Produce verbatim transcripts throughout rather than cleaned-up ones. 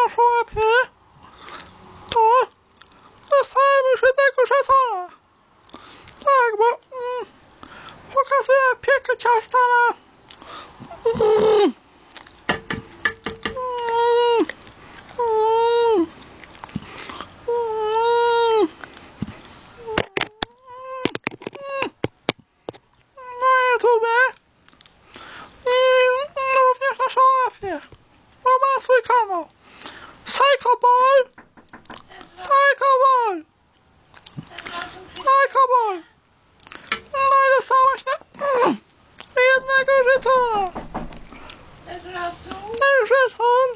naszą łapie, to dostałem już jednego żetona. Tak, bo mm, pokazuję piekę ciasta na mm, mm, mm, na YouTube i również na szałafie. Bo ma swój kanał. Psychoboy. Psychoboy. Psychoboy. No i dostałaś na mm, jednego żetona. Ten żeton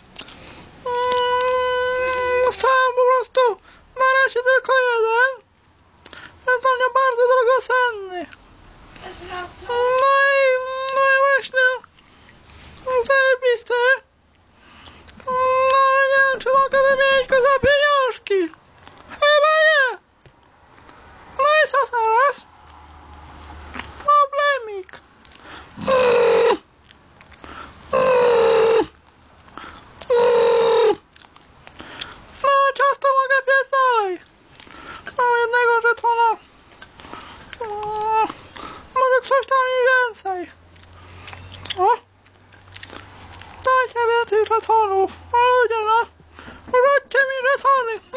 mm, dostałem po prostu na razie tylko jeden. Jest dla mnie bardzo drogocenny. No i, no i właśnie zajebisty. No ale nie wiem, czy mogę wymienić go za pieniążki. Chyba nie. No i co teraz? Problemik. Mm. Mm. Mm. No ciasto mogę piec dalej. Mam jednego żetona. No, może ktoś da mi więcej. Co? Dajcie więcej żetonów. O ludzie, no. Rzućcie mi żetony.